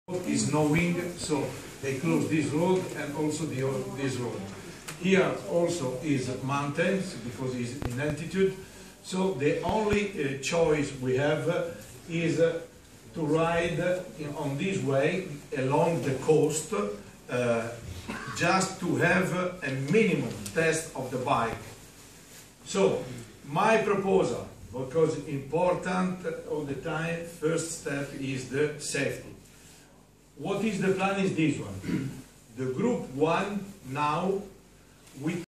is snowing, so they close this road and also this road. Here also is mountains because it's in altitude. So the only choice we have is to ride on this way along the coast, just to have a minimum test of the bike. So my proposal, because important all the time, first step is the safety. What is the plan is this one. The group one now, we